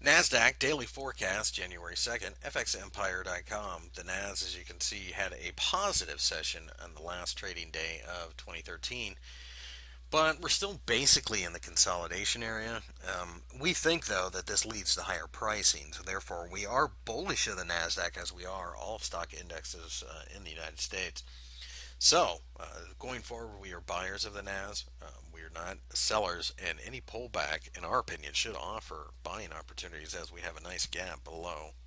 NASDAQ daily forecast January 2nd, FXEmpire.com. The NAS, as you can see, had a positive session on the last trading day of 2013, but we're still basically in the consolidation area. We think, though, that this leads to higher pricing, so therefore we are bullish of the NASDAQ as we are all stock indexes in the United States. So, going forward, we are buyers of the NAS. We are not sellers, and any pullback, in our opinion, should offer buying opportunities as we have a nice gap below